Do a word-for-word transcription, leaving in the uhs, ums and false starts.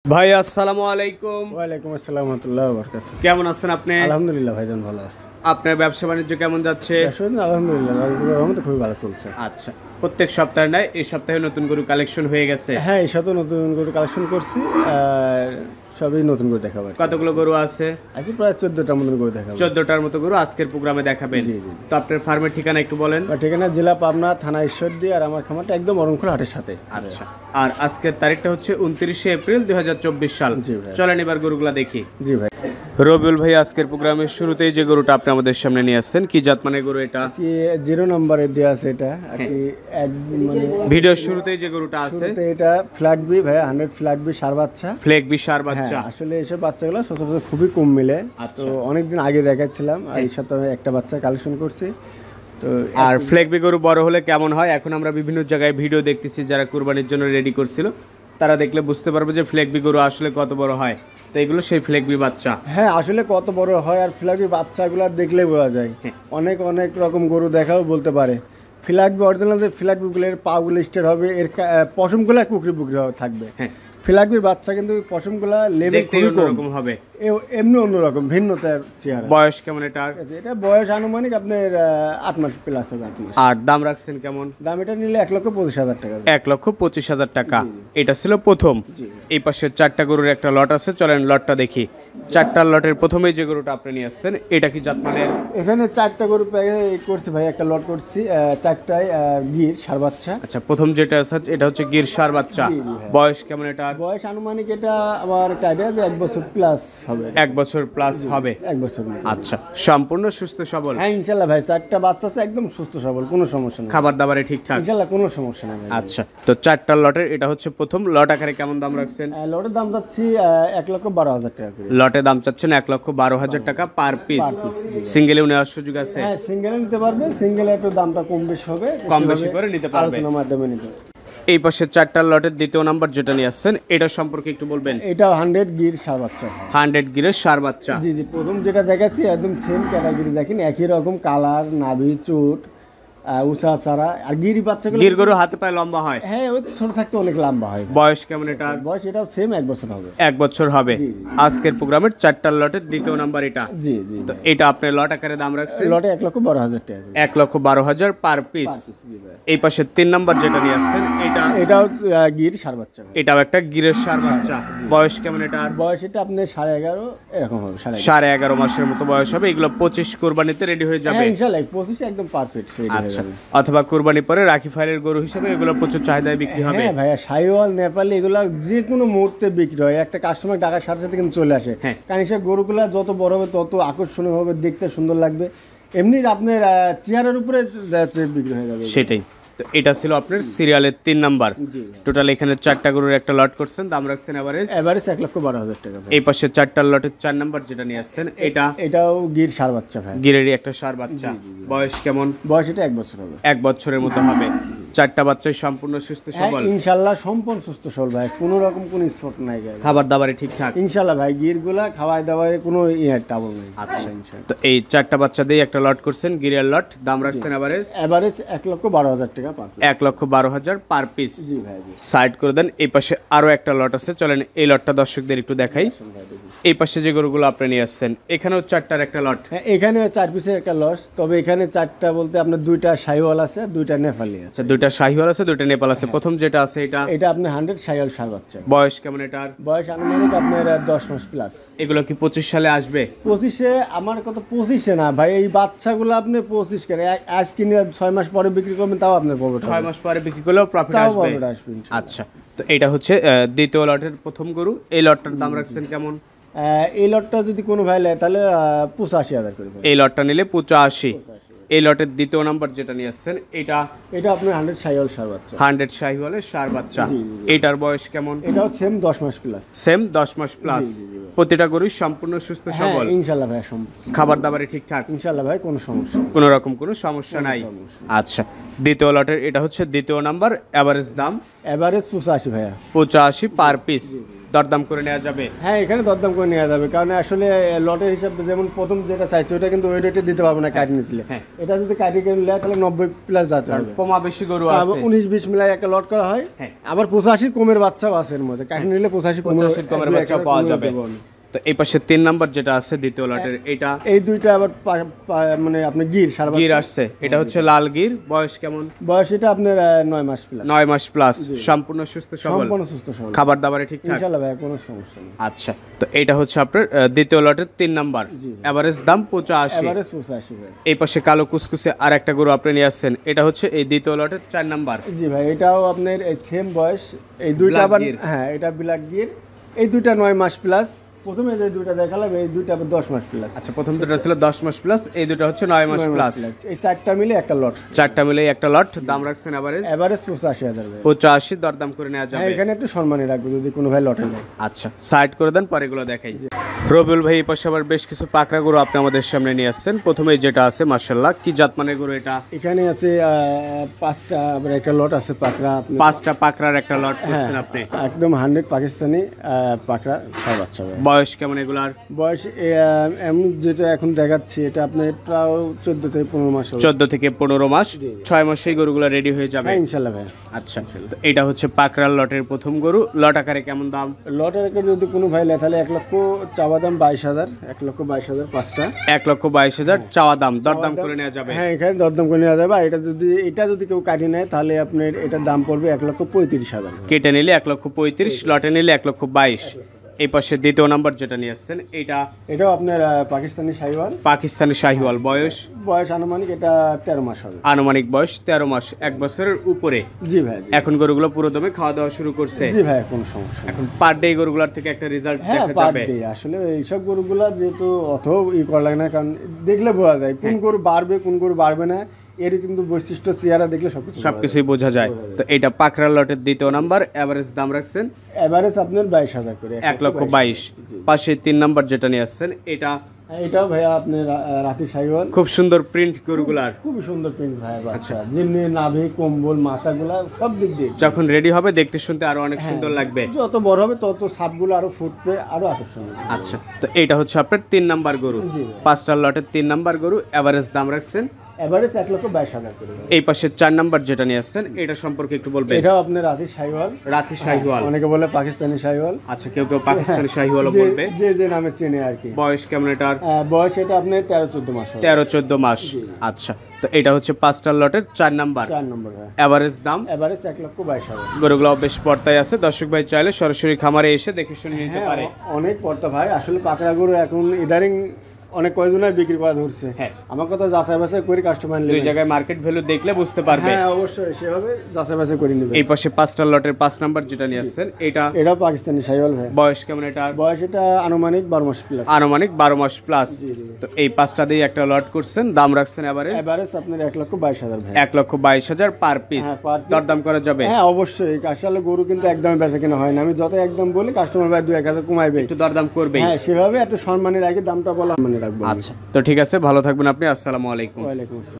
ভাই আসসালামু আলাইকুম। ওয়ালাইকুম আসসালাম ওয়া রাহমাতুল্লাহি ওয়া বারাকাতুহু। কেমন আছেন আপনি? আলহামদুলিল্লাহ ভাইজান ভালো আছি। আপনার ব্যবসা বাণিজ্য কেমন যাচ্ছে? ব্যবসা আলহামদুলিল্লাহ আল্লাহর রহমতে খুবই ভালো চলছে। আচ্ছা, প্রত্যেক সপ্তাহে নয় এই সপ্তাহে নতুন গরু কালেকশন হয়ে গেছে? হ্যাঁ, এই সপ্তাহে নতুন গরু কালেকশন করছি। আর সবই নতুন গরু দেখাবো। কতগুলো গরু আছে? আজকে প্রায় চোদ্দটার মতো গরু দেখাবো। চোদ্দটার মতো গরু আজকের প্রোগ্রামে দেখাবেন। জি জি। তো আপনার ফার্মের ঠিকানা একটু বলেন। আর ঠিকানা জেলা পাবনা, থানা ঈশ্বরদী, আর আমার খামারটা একদম অরণখোলা হাটের সাথে। আচ্ছা, আর আজকের তারিখটা হচ্ছে উনত্রিশে এপ্রিল দুই হাজার চব্বিশ সাল। জি ভাই। চলেন এবার গরুগুলা দেখি। জি ভাই। রবিউল ভাই, আজকের প্রোগ্রামের শুরুতেই যে গরুটা আপনি আমাদের সামনে নিয়ে আসছেন, কি জাত মানে গরু এটা? জিরো নম্বরে দেওয়া আছে এটা আর কি। এক মানে ভিডিওর শুরুতেই যে গরুটা আছে শুরুতে এটা ফ্ল্যাগ বি ভাই, হান্ড্রেড ফ্ল্যাগ বি সার বাচ্চা। ফ্লেক বিশার বাচ্চা। হ্যাঁ, আসলে এইসব বাচ্চাগুলো সচরাচর খুবই কম মিলে। আচ্ছা। তো অনেকদিন আগে দেখাচ্ছিলাম, আর এই সপ্তাহে একটা বাচ্চা কালেকশন করছি। তো আর ফ্লেগবি গরু বড় হলে কেমন হয়, এখন আমরা বিভিন্ন জায়গায় ভিডিও দেখতেছি যারা কুরবানির জন্য রেডি করছিল, তারা দেখলে বুঝতে পারবে যে ফ্লেগবি গরু আসলে কত বড় হয়। তো এগুলো সেই ফ্লেগবি বাচ্চা। হ্যাঁ, আসলে কত বড় হয় আর ফ্ল্যাগবি বাচ্চাগুলো দেখলেই বোঝা যায়। অনেক অনেক রকম গরু দেখাও বলতে পারে। ফ্ল্যাগবি অরিজিনাল যে ফ্ল্যাগবিগুলোর পাগুলো স্টের হবে, এর পশমগুলো কুকরি বুকরি থাকবে। হ্যাঁ, ফ্ল্যাগবির বাচ্চা কিন্তু পশমগুলা লেভেল খুবই অন্যরকম হবে, এমনি অন্যরকম ভিন্নতার চেহারা। বয়স কেমন এটার? এটা বয়স আনুমানিক আপনার আট মাস প্লাস হবে, আট মাস। আর দাম রাখছেন কেমন? দাম এটা নিলে এক লক্ষ পঁচিশ হাজার টাকা। এক লক্ষ পঁচিশ হাজার টাকা। এটা ছিল প্রথম। এই পাশে চারটা গরুর একটা লট আছে, চলেন লটটা দেখি। চারটার লটের প্রথমেই যে গরুটা আপনি নিয়ে আসছেন, এটা কি জাত মানে? এখানে চারটা গরু করছি ভাই, একটা লট করছি, চারটায় গির সার বাচ্চা। আচ্ছা, প্রথম যেটা আছে এটা হচ্ছে গির সার বাচ্চা। বয়স কেমন এটা? বয়স আনুমানিক এটা আমার একটা আইডিয়া যে এক বছর প্লাস হবে। এক বছর প্লাস হবে। এক বছর। আচ্ছা, সম্পূর্ণ সুস্থ সবল? হ্যাঁ ইনশাল্লাহ ভাই, চারটা বাচ্চা আছে একদম সুস্থ সবল, কোনো সমস্যা নেই। খাবার দাবারে ঠিকঠাক? ইনশাল্লাহ কোনো সমস্যা নেই। আচ্ছা, তো চারটা লটের এটা হচ্ছে প্রথম লট। আকারে কেমন দাম রাখছেন? লটের দাম যাচ্ছি এক লক্ষ বারো হাজার টাকা করে। লটে দাম চাচ্ছেন এক লক্ষ বারো হাজার টাকা পার পিস। সিঙ্গেলেও নেওয়ার সুযোগ আছে? হ্যাঁ, সিঙ্গেলে নিতে পারবে। সিঙ্গেলে একটু দামটা কম বেশি হবে, কম বেশি করে নিতে পারবে, আলোচনার মাধ্যমে নিতে। এই পাশে চারটার লটের দ্বিতীয় নাম্বার যেটা নিয়ে আসছেন, এটা সম্পর্কে একটু বলবেন। এটা হান্ড্রেড গির সার বাচ্চা। হান্ড্রেড গিরের সার বাচ্চা। জি জি, প্রথম যেটা দেখাচ্ছি একদম সেম ক্যাটাগরি, দেখেন একই রকম কালার, নাভি, চোট, উঁচা চারা। আর গিরি বাচ্চাগুলো গির গরু হাতে পায়ে লম্বা হয়? হ্যাঁ, ওই ছোট থাকতে অনেক লম্বা হয়। বয়স কেমন এটা? বয়স এটাও সেম এক বছর হবে। এক বছর হবে। আজকের প্রোগ্রামের চারটার লটের দ্বিতীয় নাম্বার এটা। জি জি। তো এটা আপনি লট আকারে দাম রাখছেন? লটে এক লক্ষ বারো হাজার টাকা। এক লক্ষ বারো হাজার পার পিস। এই পাশে তিন নাম্বার যেটা নিয়ে আসছেন, এটা এটাও গির সার বাচ্চা। এটাও একটা গিরের সার বাচ্চা। বয়স কেমন এটা? বয়স এটা আপনার সাড়ে এগারো এরকম হবে। সাড়ে এগারো মাসের মতো বয়স হবে। এগুলো পঁচিশ কোরবানিতে রেডি হয়ে যাবে ইনশাআল্লাহ। পঁচিশ একদম পারফেক্ট। আচ্ছা, অথবা কুরবানি পরে রাখি ফাইলের গরু হিসেবে এগুলো প্রচুর চাহিদায় বিক্রি হবে। হ্যাঁ ভাইয়া, সাইওয়াল, নেপালি এগুলো যে কোনো মুহূর্তে বিক্রি হয়। একটা কাস্টমার ডাকার সাথে সাথে কিন্তু চলে আসে। কারণ সে গরুগুলো যত বড় হবে তত আকর্ষণীয় হবে, দেখতে সুন্দর লাগবে। এমনি আপনার চেহারার উপরে বিক্রি হয়ে যাবে। সেটাই তো। এটা ছিল আপনার সিরিয়ালের তিন নাম্বার। টোটাল এখানে চারটা গরুর একটা লট করছেন, দাম রাখছেন এভারেজ এভারেজ এক লক্ষ বারো হাজার টাকা। এই পাশে চারটার লটের চার নাম্বার যেটা নিয়ে আসছেন, এটা এটাও গির সার বাচ্চা ভাই। গিরেরই একটা সার বাচ্চা। বয়স কেমন? বয়স এটা এক বছর হবে। এক বছরের মতো হবে। চারটা বাচ্চাই সম্পূর্ণ সুস্থ সবল? ইনশাআল্লাহ সম্পূর্ণ সুস্থ সবল ভাই, কোনো রকম কোনো স্পট নাই। খাবার দাবারে ঠিকঠাক? ইনশাআল্লাহ ভাই, গিরগুলা খাওয়ায় দাওয়ারে কোনো ইয়ে টাবল নাই। আচ্ছা, তো এই চারটা বাচ্চা দিয়ে একটা লট করছেন, গিরের লট, দাম রাখছেন এভারেজ? এভারেজ এক লক্ষ বারো হাজার টাকা পার। এক লক্ষ বারো হাজার পার পিস। জি ভাই। সাইড করে দেন। এই পাশে আরো একটা লট আছে, চলেন এই লটটা দর্শকদের একটু দেখাই। এই পাশে যে গরুগুলো আপনি নিয়ে আসছেন, এখানেও চারটার একটা লট। হ্যাঁ, এখানে চার পিসের একটা লস। তবে এখানে চারটা বলতে আপনার দুইটা শাহিওয়াল আছে, দুইটা নেপালি আছে। দুইটা শাহিওয়াল আছে, দুইটা নেপাল আছে। প্রথম যেটা আছে এটা এটা আপনার হান্ড্রেড শাহিওয়াল সার বাচ্চা। বয়স কেমন এটার? বয়স আনুমানিক আপনার দশ মাস প্লাস। এগুলো কি পঁচিশ সালে আসবে? পঁচিশে আমার কত পঁচিশে না ভাই, এই বাচ্চাগুলো আপনি পঁচিশ কেন আজ কিনে ছয় মাস পরে বিক্রি করবেন, তাও আপনার প্রফিট। ছয় মাস পরে বিক্রি করলেও প্রফিট আসবে। আচ্ছা, তো এটা হচ্ছে দ্বিতীয় লটের প্রথম গরু। এই লটটার দাম রাখছেন কেমন? এই লটটা যদি কোনো ভাই নেয় তাহলে পঁচাশি হাজার করে। এই লটটা নিলে পঁচাশি। এই লটের দ্বিতীয় নাম্বার যেটা নিয়ে আসছেন, এটা এটা আপনার হান্ড্রেড শাহিওয়াল সার বাচ্চা। হান্ড্রেড শাহিওয়ালের সার বাচ্চা। এটার বয়স কেমন? এটাও সেম দশ মাস প্লাস। সেম দশ মাস প্লাস। প্রতিটা গরুই সম্পূর্ণ সুস্থ সবল? ইনশাআল্লাহ ভাই। সম্পূর্ণ খাবার দাবারে ঠিকঠাক? ইনশাআল্লাহ ভাই, কোনো সমস্যা, কোনো রকম কোনো সমস্যা নাই। আচ্ছা, দ্বিতীয় লটের এটা হচ্ছে দ্বিতীয় নাম্বার। এভারেজ দাম? এভারেজ পঁচাশি ভাইয়া। পঁচাশি পার পিস। দরদাম করে নেওয়া যাবে? হ্যাঁ এখানে দরদাম করে নেওয়া যাবে, কারণ আসলে লটের হিসাবে যেমন প্রথম যেটা চাইছে ওটা কিন্তু ওই রেটে দিতে পারবো না কাটি নিতে। হ্যাঁ। এটা যদি কাটি কিনে নেয় তাহলে নব্বই প্লাস যেতে হবে। কমা বেশি গরু আছে, উনিশ বিশ মিলাই একটা লট করা হয়। হ্যাঁ। আবার পঁচাশি কমের বাচ্চাও আছে এর মধ্যে, কাটি নিলে পঁচাশি পঁচাশি কমের বাচ্চা পাওয়া যাবে। তো এই পাশে তিন নাম্বার যেটা আছে দ্বিতীয় লটের, এটা এই দুইটা আবার পা- পা- মানে আপনি গির সারা গির আসছে, এটা হচ্ছে লাল গির। বয়স কেমন? বয়স এটা আপনার আহ, নয় মাস প্লাস। নয় মাস প্লাস, সম্পূর্ণ সুস্থ সবল, সম্পূর্ণ সুস্থ সবল, খাবার দাবারে ঠিকঠাক? ইনশাআল্লাহ ভাই কোনো সমস্যা নেই। আচ্ছা, তো এটা হচ্ছে আপনার আহ, দ্বিতীয় লটের তিন নাম্বার, জি। এভারেজ দাম পঁচাশি। এবারে পঁচাশি ভাই। এই পাশে কালো কুসকুসে আর একটা গরু আপনি নিয়ে আসছেন, এটা হচ্ছে এই দ্বিতীয় লটের চার নাম্বার। জি ভাই, এটাও আপনার এই সেম বয়স, এই দুইটা Black আবার gear। হ্যাঁ এটা ব্ল্যাক গির। এই দুইটা নয় মাস প্লাস, প্রথমে যে দুইটা দেখালাম এই দুইটা আবার দশ মাস প্লাস। আচ্ছা, প্রথম দুটো ছিল দশ মাস প্লাস, এই দুটো হচ্ছে নয় মাস প্লাস। এই চারটা মিলে একটা লট, চারটা মিলে একটা লট। দাম রাখছেন এভারেজ এভারেজ পঁচাশি হাজার ভাই। পঁচাশি, দরদাম করে নেওয়া হ্যাঁ যাবে? এখানে একটু সম্মানই রাখবো যদি কোনো ভাই লটে নেয়। আচ্ছা, সাইড করে দেন, পরে এগুলো দেখাই। রবিউল ভাই এই পাশে আবার বেশ কিছু পাকড়া গরু আপনি আমাদের সামনে নিয়ে আসছেন। প্রথমে যেটা আছে মাশাআল্লাহ, কি জাতমানের গরু এটা? এখানে আছে আহ, পাঁচটা আবার একটা লট আছে পাকড়া। আপনি পাঁচটা পাকড়ার একটা লট করছেন হ্যাঁ, আপনি। একদম হান্ড্রেড পাকিস্তানি আহ, পাকড়া ছয় বাচ্চা ভাই। বয়স কেমন এগুলার? বয়স এ, আহ, এমন যেটা এখন দেখাচ্ছি এটা আপনার প্রায় চোদ্দ থেকে পনেরো মাস হবে। চোদ্দ থেকে পনেরো মাস, জি। ছয় মাসে এই গরুগুলো রেডি হয়ে যাবে? হ্যাঁ ইনশাল্লাহ ভাই। আচ্ছা, তো এটা হচ্ছে পাকড়ার লটের প্রথম গরু। লট আকারে কেমন দাম? লটের একটা যদি কোনো ভাই নেয় তাহলে এক লক্ষ চাওয়া দাম বাইশ হাজার, এক লক্ষ বাইশ হাজার পাঁচটা। এক লক্ষ বাইশ হাজার চাওয়া দাম, দরদাম করে নেওয়া যাবে? হ্যাঁ এখানে দরদাম করে নেওয়া যাবে। আর এটা যদি এটা যদি কেউ কাটিয়ে নেয় তাহলে আপনার এটার দাম পড়বে এক লক্ষ পঁয়ত্রিশ হাজার। কেটে নিলে এক লক্ষ পঁয়ত্রিশ, লটে নিলে এক লক্ষ বাইশ। এই পাশে দ্বিতীয় নাম্বার যেটা নিয়ে আসছেন, এটা এটাও আপনার আহ, পাকিস্তানি শাহিওয়াল। পাকিস্তানি শাহিওয়াল। বয়স? বয়স আনুমানিক এটা তেরো মাস হবে। আনুমানিক বয়স তেরো মাস, এক বছরের উপরে। জি ভাই, জি। এখন গরুগুলো পুরো দমে খাওয়া দাওয়া শুরু করছে। জি ভাই কোনো সমস্যা নেই। এখন পার ডে গরুগুলোর থেকে একটা রেজাল্ট হ্যাঁ দেখা পার যাবে? ডে আসলে এইসব গরুগুলা যেহেতু অত ই করা লাগে না, কারণ দেখলে বোঝা যায় কোন গরু বাড়বে কোন গরু বাড়বে না, এর কিন্তু বৈশিষ্ট্য চেহারা দেখলে সবকিছু সবকিছুই বোঝা যায়। তো এটা পাকড়া লটের দ্বিতীয় নাম্বার, এভারেজ দাম রাখছেন এভারেজ আপনার বাইশ হাজার করে, এক লক্ষ বাইশ। পাশে তিন নাম্বার যেটা নিয়ে আসছেন, এটা এটাও ভাইয়া আপনার রা- রাতি শাহিওয়াল। খুব সুন্দর প্রিন্ট গরুগুলার। খুবই সুন্দর প্রিন্ট ভাই বাচ্চা, যেমনি নাভি কম্বল মাথাগুলা সব দিক দিয়ে যখন রেডি হবে দেখতে শুনতে আরো অনেক সুন্দর লাগবে। যত বড় হবে তত সাপগুলো আরো ফুটবে, আরো আকর্ষণীয়। আচ্ছা, তো এটা হচ্ছে আপনার তিন নাম্বার গরু, জি। পাঁচটার লটের তিন নাম্বার গরু। এভারেজ দাম রাখছেন এভারেজ এক লক্ষ বাইশ হাজার করে ভাই। এই পাশে চার নাম্বার যেটা নিয়ে আসছেন, এটা সম্পর্কে একটু বলবেন? এটাও আপনার রাতি শাহিওয়াল। রাতি শাহিওয়াল। অনেকে বলে পাকিস্তানি শাহিওয়াল। আচ্ছা, কেউ কেউ পাকিস্তানি শাহিওয়ালও যে- বলবে। যে যে নামে চেনে আর কি। বয়স কেমন এটার? আহ, বয়স এটা আপনার তেরো চোদ্দ মাস হবে। তেরো চোদ্দ মাস। আচ্ছা, তো এটা হচ্ছে পাঁচটার লটের চার নাম্বার, চার নম্বর ভাই। এভারেজ দাম? এভারেজ এক লক্ষ বাইশ হাজার। গরুগুলো বেশ পর্দায় আছে, দর্শক ভাই চাইলে সরাসরি খামারে এসে দেখে শুনে নিতে হ্যাঁ পারে। অ- অনেক পড়তা ভাই, আসলে পাকড়া গরু এখন ইদারিং অনেক কয়জনই বিক্রি করা ধরছে। হ্যাঁ। আমার কথা যাচাই বাছাই করে কাস্টমার দুই জায়গায় মার্কেট ভ্যালু দেখলে বুঝতে পারবে। হ্যাঁ অবশ্যই সেভাবে যাচাই বাছাই করে নেবে। এই পাশে পাঁচটার লটের পাঁচ নাম্বার যেটা নিয়ে আসছেন, এটা এটাও পাকিস্তানি শাহিওয়াল ভাই। বয়স কেমন এটার? বয়স এটা আনুমানিক বারো মাস প্লাস। আনুমানিক বারো মাস প্লাস। জি, জি। তো এই পাঁচটা দিয়ে একটা লট করছেন, দাম রাখছেন এভারেজ এভারেজ আপনার এক লক্ষ বাইশ হাজার ভাই। এক লক্ষ বাইশ হাজার পার পিস। হ্যাঁ, per piece। দরদাম করা যাবে? হ্যাঁ অবশ্যই, আসলে গরু কিন্তু একদম বেচা কেনা হয় না, আমি যত একদম বলি কাস্টমার ভাই দু এক হাজার কমাইবে। একটু দরদাম করবে। হ্যাঁ সেভাবে একটু সম্মানের আগে দামটা বলা মানে রাখবো। আচ্ছা, তো ঠিক আছে, ভালো থাকবেন আপনি। আসসালামু আলাইকুম। ওয়ালাইকুম আসসালাম।